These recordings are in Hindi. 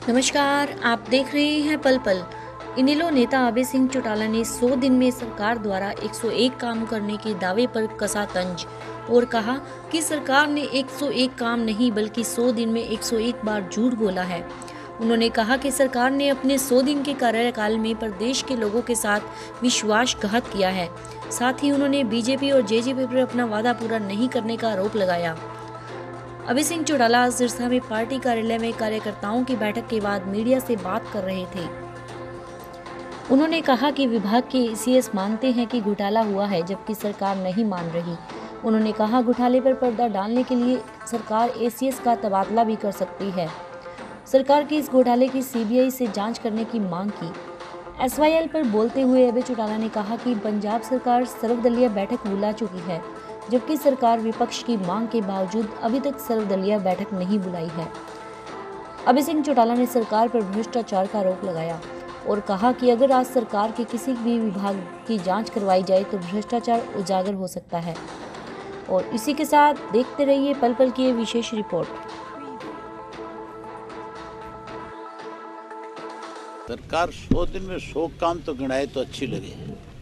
नमस्कार, आप देख रहे हैं पल पल। इनेलो नेता अभय सिंह चौटाला ने 100 दिन में सरकार द्वारा 101 काम करने के दावे पर कसा तंज और कहा कि सरकार ने 101 काम नहीं बल्कि 100 दिन में 101 बार झूठ बोला है। उन्होंने कहा कि सरकार ने अपने 100 दिन के कार्यकाल में प्रदेश के लोगों के साथ विश्वासघात किया है। साथ ही उन्होंने बीजेपी और जेजेपी पर अपना वादा पूरा नहीं करने का आरोप लगाया। अभय सिंह चौटाला आज सिरसा में पार्टी कार्यालय में कार्यकर्ताओं की बैठक के बाद मीडिया से बात कर रहे थे। उन्होंने कहा कि विभाग के सीएस मानते हैं कि घोटाला हुआ है, जबकि सरकार नहीं मान रही। उन्होंने कहा घोटाले पर पर्दा डालने के लिए सरकार एसीएस का तबादला भी कर सकती है। सरकार की इस घोटाले की सीबीआई से जांच करने की मांग की। एसवाईएल पर बोलते हुए अभय चौटाला ने कहा कि पंजाब सरकार सर्वदलीय बैठक बुला चुकी है, जबकि सरकार विपक्ष की मांग के बावजूद अभी तक सर्वदलीय बैठक नहीं बुलाई है। अभय सिंह चौटाला ने सरकार पर भ्रष्टाचार का आरोप लगाया और कहा कि अगर आज सरकार के किसी भी विभाग की जांच करवाई जाए तो भ्रष्टाचार उजागर हो सकता है। और इसी के साथ देखते रहिए पल पल की ये विशेष रिपोर्ट। सरकार 100 दिन में 100 काम तो गिनाए तो अच्छी लगे।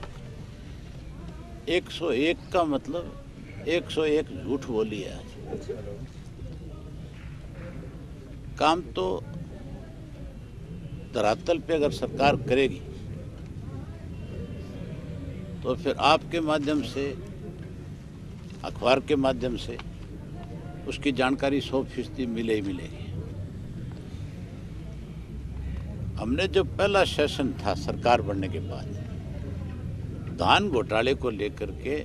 101 का मतलब 101 झूठ बोली है आज। काम तो धरातल पे अगर सरकार करेगी तो फिर आपके माध्यम से, अखबार के माध्यम से उसकी जानकारी 100% मिले ही मिलेगी। हमने जो पहला सेशन था सरकार बनने के बाद धान घोटाले को लेकर के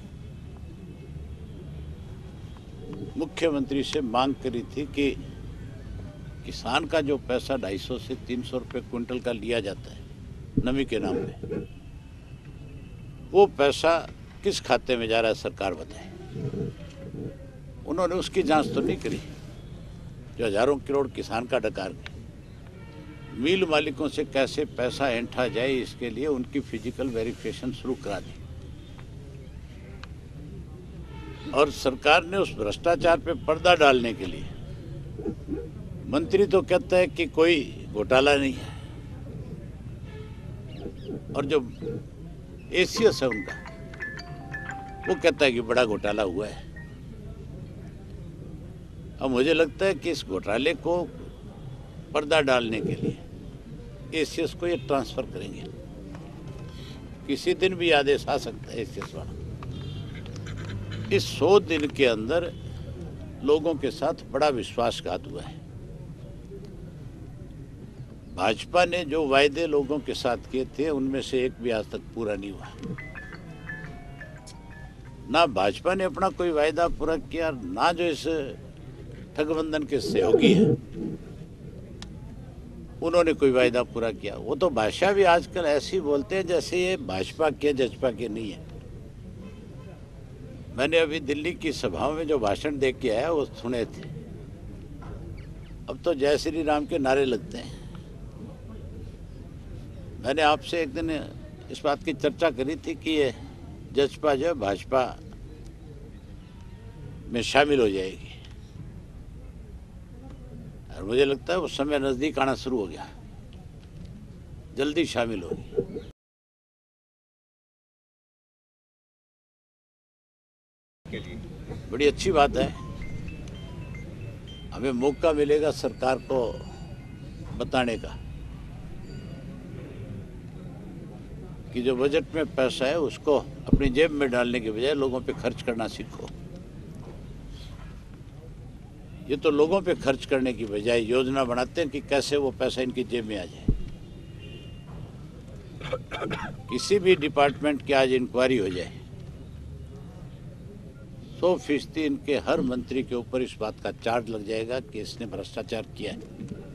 मुख्यमंत्री से मांग करी थी कि किसान का जो पैसा 250 से 300 रुपये क्विंटल का लिया जाता है नमी के नाम पे, वो पैसा किस खाते में जा रहा है सरकार बताए। उन्होंने उसकी जांच तो नहीं करी। जो हजारों करोड़ किसान का डकार गया, मिल मालिकों से कैसे पैसा ऐंठा जाए इसके लिए उनकी फिजिकल वेरिफिकेशन शुरू करा दी। और सरकार ने उस भ्रष्टाचार पे पर्दा डालने के लिए, मंत्री तो कहता है कि कोई घोटाला नहीं है और जो एसीएस है उनका वो कहता है कि बड़ा घोटाला हुआ है। अब मुझे लगता है कि इस घोटाले को पर्दा डालने के लिए एसीएस को ये ट्रांसफर करेंगे। किसी दिन भी आदेश आ सकता है एसीएस वाला। इस 100 दिन के अंदर लोगों के साथ बड़ा विश्वासघात हुआ है। भाजपा ने जो वायदे लोगों के साथ किए थे उनमें से एक भी आज तक पूरा नहीं हुआ। ना भाजपा ने अपना कोई वायदा पूरा किया, ना जो इस ठगबंधन के सहयोगी हैं उन्होंने कोई वायदा पूरा किया। वो तो भाषा भी आजकल ऐसी बोलते हैं जैसे ये भाजपा के जजपा के नहीं है। मैंने अभी दिल्ली की सभाओं में जो भाषण दे के आया वो सुने थे। अब तो जय श्री राम के नारे लगते हैं। मैंने आपसे एक दिन इस बात की चर्चा करी थी कि ये जजपा जो भाजपा में शामिल हो जाएगी और मुझे लगता है वो समय नजदीक आना शुरू हो गया, जल्दी शामिल होगी। बड़ी अच्छी बात है। हमें मौका मिलेगा सरकार को बताने का कि जो बजट में पैसा है उसको अपनी जेब में डालने के बजाय लोगों पे खर्च करना सीखो। ये तो लोगों पे खर्च करने की बजाय योजना बनाते हैं कि कैसे वो पैसा इनकी जेब में आ जाए। किसी भी डिपार्टमेंट की आज इंक्वायरी हो जाए 100% इनके हर मंत्री के ऊपर इस बात का चार्ज लग जाएगा कि इसने भ्रष्टाचार किया है।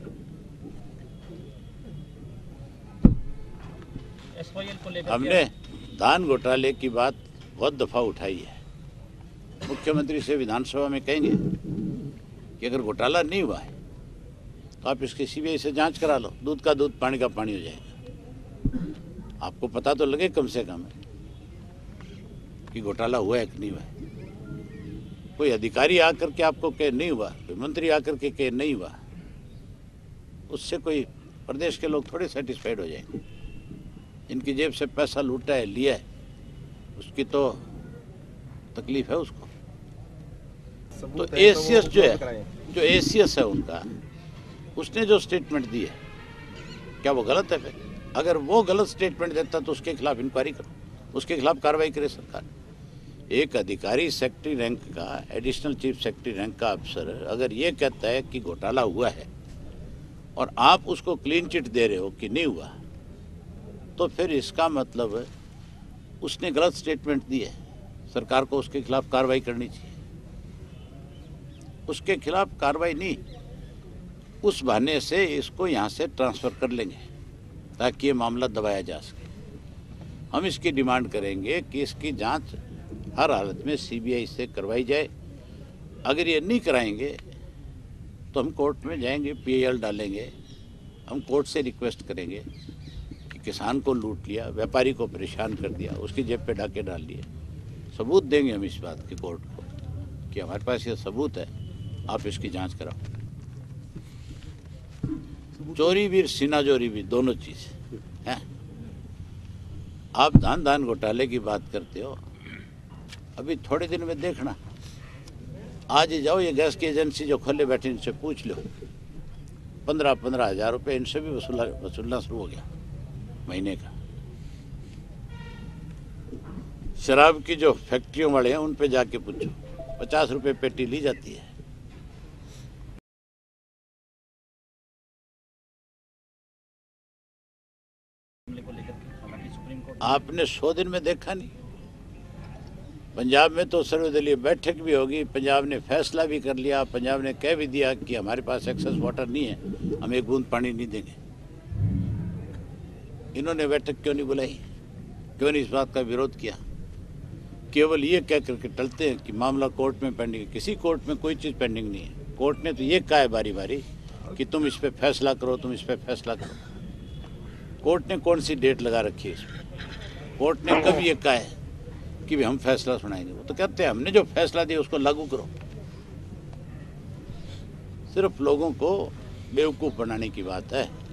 हमने धान घोटाले की बात बहुत दफा उठाई है। मुख्यमंत्री से विधानसभा में कहेंगे कि अगर घोटाला नहीं हुआ है तो आप इसकी सीबीआई से जांच करा लो, दूध का दूध पानी का पानी हो जाएगा। आपको पता तो लगे कम से कम कि घोटाला हुआ है कि नहीं हुआ है। कोई अधिकारी आकर के आपको कहे नहीं हुआ, कोई मंत्री आकर के कहे नहीं हुआ, उससे कोई प्रदेश के लोग थोड़े सेटिस्फाइड हो जाएंगे। इनकी जेब से पैसा लूटा है, लिया है, उसकी तो तकलीफ है उसको। तो एसीएस जो एसीएस है उनका, उसने जो स्टेटमेंट दी है, क्या वो गलत है? फिर अगर वो गलत स्टेटमेंट देता तो उसके खिलाफ इंक्वायरी करो, उसके खिलाफ कार्रवाई करे सरकार। एक अधिकारी सेक्रेटरी रैंक का, एडिशनल चीफ सेक्रेटरी रैंक का अफसर अगर ये कहता है कि घोटाला हुआ है और आप उसको क्लीन चिट दे रहे हो कि नहीं हुआ, तो फिर इसका मतलब उसने गलत स्टेटमेंट दी है। सरकार को उसके खिलाफ कार्रवाई करनी चाहिए। उसके खिलाफ कार्रवाई नहीं, उस बहाने से इसको यहाँ से ट्रांसफ़र कर लेंगे ताकि ये मामला दबाया जा सके। हम इसकी डिमांड करेंगे कि इसकी जांच हर हालत में सीबीआई से करवाई जाए। अगर ये नहीं कराएंगे तो हम कोर्ट में जाएंगे, पीआईएल डालेंगे। हम कोर्ट से रिक्वेस्ट करेंगे कि किसान को लूट लिया, व्यापारी को परेशान कर दिया, उसकी जेब पे डाके डाल लिए। सबूत देंगे हम इस बात की कोर्ट को कि हमारे पास ये सबूत है, आप इसकी जांच कराओ। चोरी भी, सीना चोरी भी, दोनों चीज़ हैं। आप दान घोटाले की बात करते हो, अभी थोड़े दिन में देखना, आज ही जाओ ये गैस की एजेंसी जो खोले बैठे इनसे पूछ लो, 15-15 हज़ार रुपये इनसे भी वसूलना शुरू हो गया महीने का। शराब की जो फैक्ट्रियों वाले हैं उन पे जाके पूछो, 50 रुपये पेटी ली जाती है। आपने 100 दिन में देखा नहीं। पंजाब में तो सर्वदलीय बैठक भी होगी, पंजाब ने फैसला भी कर लिया, पंजाब ने कह भी दिया कि हमारे पास एक्सेस वाटर नहीं है, हम एक बूंद पानी नहीं देंगे। इन्होंने बैठक क्यों नहीं बुलाई? क्यों नहीं इस बात का विरोध किया? केवल ये कह करके टलते हैं कि मामला कोर्ट में पेंडिंग है। किसी कोर्ट में कोई चीज़ पेंडिंग नहीं है। कोर्ट ने तो ये कहा है बारी बारी कि तुम इस पर फैसला करो, तुम इस पर फैसला करो। कोर्ट ने कौन सी डेट लगा रखी है इसमें? कोर्ट ने कब ये कहा है कि हम फैसला सुनाएंगे? वो तो कहते हैं हमने जो फैसला दिया उसको लागू करो। सिर्फ लोगों को बेवकूफ़ बनाने की बात है।